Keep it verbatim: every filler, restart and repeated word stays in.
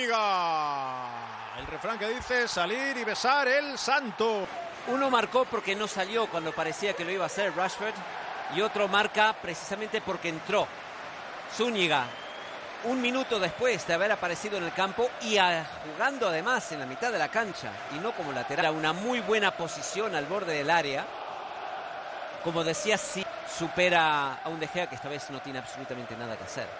Zúñiga. El refrán que dice salir y besar el santo. Uno marcó porque no salió cuando parecía que lo iba a hacer Rashford, y otro marca precisamente porque entró. Zúñiga, un minuto después de haber aparecido en el campo y a, jugando además en la mitad de la cancha y no como lateral, una muy buena posición al borde del área. Como decía, sí supera a un De Gea que esta vez no tiene absolutamente nada que hacer.